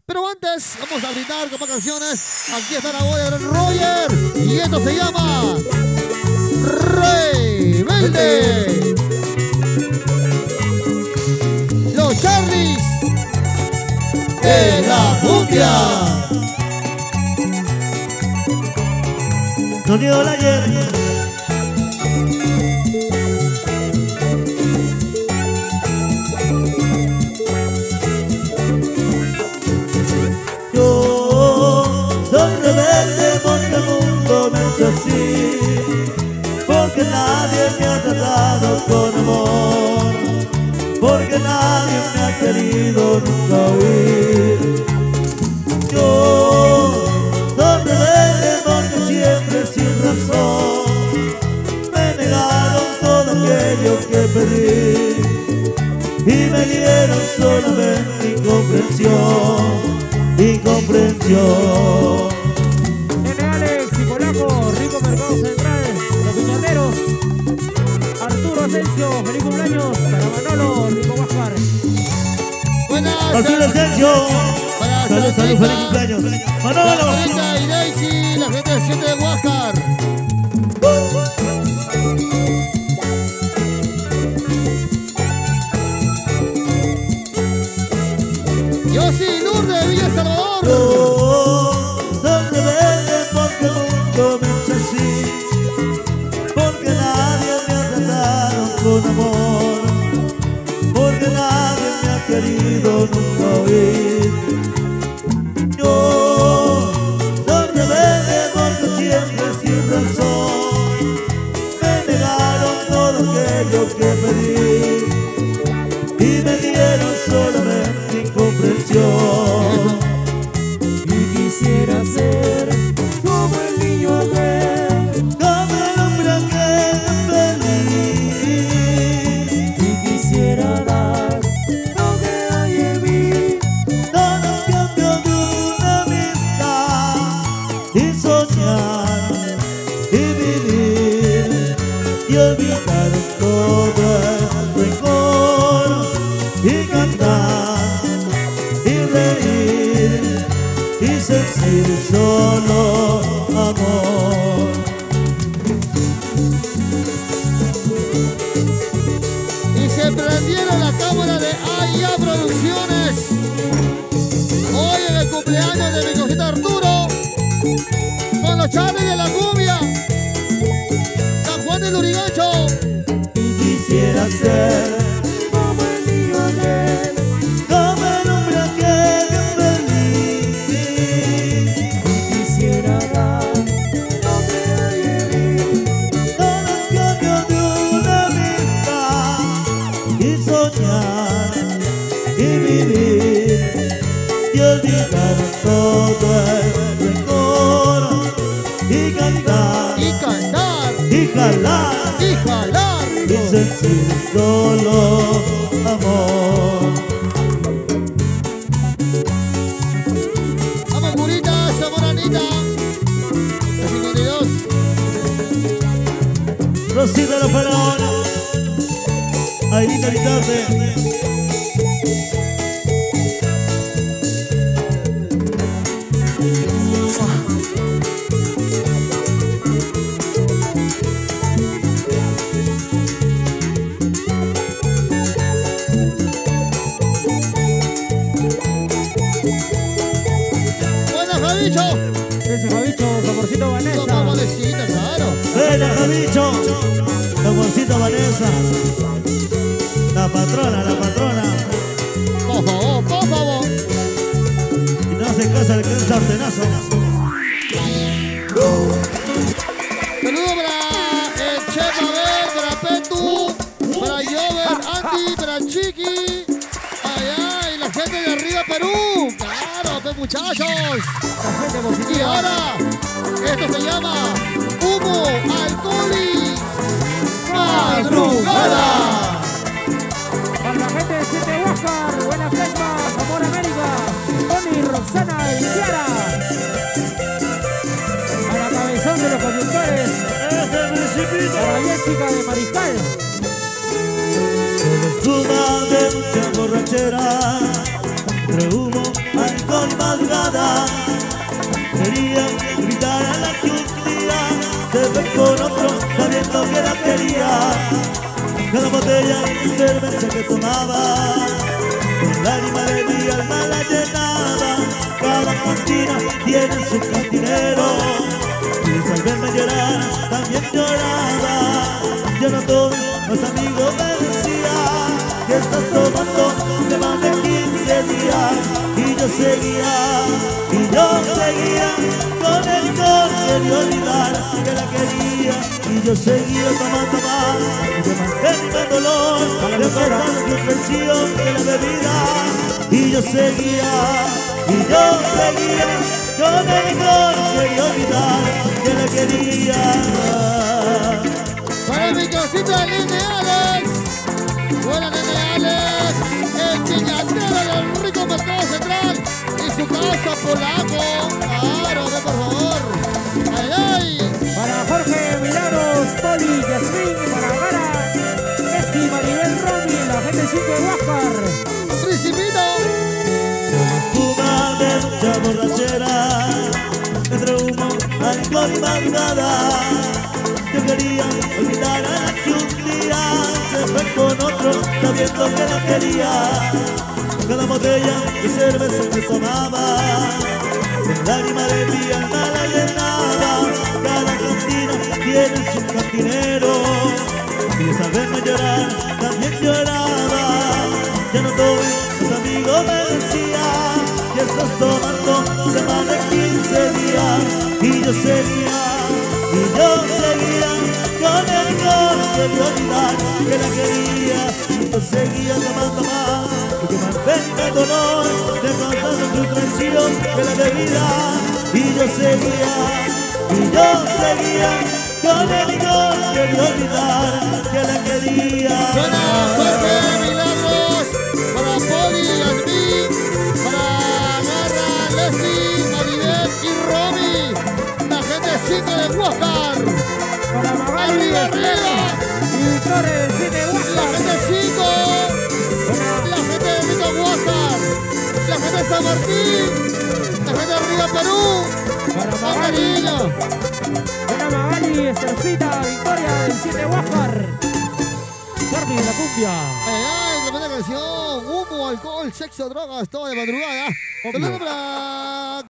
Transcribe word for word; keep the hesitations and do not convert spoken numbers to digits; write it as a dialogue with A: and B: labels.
A: Pero antes, vamos a brindar con más canciones. Aquí está la voz de Roger. Y esto se llama Rebelde. Los Charlies de la cumbia.
B: No dio la ayer. Así, porque nadie me ha tratado con amor, porque nadie me ha querido nunca oír. Yo soy rebelde porque siempre sin razón me negaron todo aquello que pedí y me dieron solamente incomprensión, incomprensión.
C: Rico Mercado Central, los piñateros, Arturo Asensio, feliz cumpleaños para Manolo, Rico Huáscar.
A: Buenas,
B: Arturo Asensio, salud, salud, feliz cumpleaños. Manolo.
A: La y Daisy, la gente de siete de Huáscar. Yo sí, Lourdes de Villa Salvador.
B: Oh, soy rebelde porque el mundo me echa así, porque nadie me ha tratado con amor, porque nadie me ha querido nunca oír. Yo soy rebelde porque siempre sin razón me negaron todo aquello que pedí y me dieron solamente incomprensión.
C: Y quisiera ser como el niño aquel,
B: como el hombre aquel feliz,
C: y quisiera dar lo que hay en mí,
B: todo a cambio de una amistad, y soñar y vivir y olvidar todo el rencor y cantar y reír y sentir solo amor.
A: Y se prendieron la cámara de A I A Producciones. Hoy en el cumpleaños de mi cosita Arturo, con los Charlies de la cumbia, San Juan del Lurigancho.
B: Y quisiera ser
C: como el niño aquel,
B: como el hombre aquel feliz,
C: y quisiera dar lo que hay en mí,
B: todo a cambio de una amistad, y soñar y vivir y olvidar todo el rencor y cantar
A: Y cantar,
B: y jalar
A: y jalar.
B: y sentir solo amor.
A: Vamos, Curita, esa moranita. La cincuenta y dos.
B: Rosita la Faraona, Ailita Vitarte.
A: Buena, Javicho.
C: ese Javicho, saborcito Vanessa.
A: Toma, molecita, claro.
B: Ven, Javicho, la amorcito Vanessa, la patrona, la patrona.
A: Por favor, por favor.
B: Y no hace caso al que es sartenazo.
A: Saludos para el Chef Abel, para Petu, para Jover, Andy, para Chiqui. Allá, y la gente de arriba, Perú. Claro, pues muchachos.
C: La gente
A: Y
C: positiva.
A: ahora, esto se llama Humo, Alcohol y Madrugada.
C: Para la gente de siete Huáscar, Buena Flecha, Amor América, Tony, Roxana y Ciara. Para Cabezón de los Conductores,
B: Este principito.
C: para Jessica de Mariscal.
B: Fuma de mucha borrachera, entre humo, alcohol y que la quería. Cada botella de cerveza que tomaba, con lágrimas de mi alma la llenaba. Cada cantina tiene su cantinero, y al verme llorar también lloraba. Yo no todos los amigos me decían que estás tomando de más de quince días. Y yo seguía, y yo seguía con el coche de olvidar que la quería. Y yo seguía tomando más, y de mantenerme el dolor, de pasar su presión de la bebida. Y yo seguía, y yo seguía con el coche de olvidar que la quería.
A: Para el microcito de Nene Alex. Buena Nene Alex, el piñatero del rico mercado central y su casa polaco. Claro, ve por favor. Ay, ay.
C: Para Jorge Milagros, Poli, Yasmin, para Gara, Messi, Maribel, Romy, la gente cinco de Huáscar.
A: Principito.
B: Fuma de mucha borrachera, entre humo, alcohol y madrugada. Yo quería olvidar a la que un día se fue con otro, sabiendo que la quería. Cada botella de cerveza que tomaba, con lágrimas de mi alma la llenaba. Cada cantina tiene su cantinero, y al verme llorar también lloraba. Ya no todos los amigos me decían que estás tomando de más de quince días. Y yo seguía, y yo seguía con el coche de olvidar que la quería. Y yo seguía tomando más, y que mantenga el dolor de pasar su traición que la bebida. Y yo seguía, y yo seguía con el coche de olvidar que la quería.
A: Suena Jorge Milagros, para Poli, Yasmin, para Garra, Leslie, Maribel y Romy. La gente cinco de Huáscar.
C: Para Magali,
A: Arriba, arriba.
C: y Torres, siete de
A: La
C: Huáscar.
A: gente cinco. La gente de Rico Huáscar. La gente de San Martín. La gente de Río Perú.
C: Para
A: Con
C: Magali,
A: cariño.
C: para Magali, Estercita, Victoria, del siete de Huáscar. Charlie de la cumbia.
A: Ay, ay, tremenda canción. Humo, alcohol, sexo, drogas, todo de madrugada. Saludos para